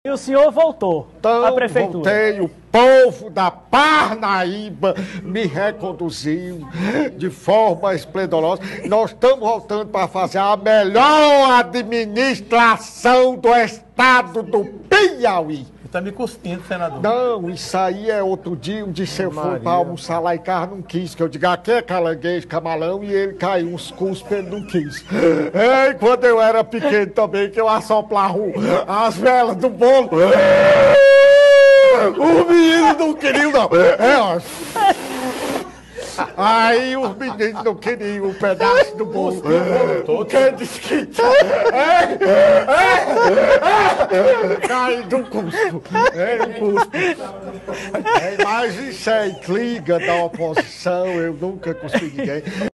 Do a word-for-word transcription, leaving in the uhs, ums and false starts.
E o senhor voltou Então, à prefeitura. voltei, o povo da Parnaíba me reconduziu de forma esplendorosa. Nós estamos voltando para fazer a melhor administração do estado do Piauí. Tá me cuspindo, senador. Não, isso aí é outro dia. Um dia eu fui para almoçar lá em casa, não quis. Que eu digo, aqui é calanguejo, camalão, e ele caiu uns cuspos, ele não quis. E quando eu era pequeno também, que eu assoplava as velas do bolo. Os meninos não queriam, não. É, ó. Aí os meninos não queriam um pedaço do bolo. Quem disse que... Cai do cuspo. É, do cuspo. É, mas isso é intriga da oposição, eu nunca cuspi ninguém.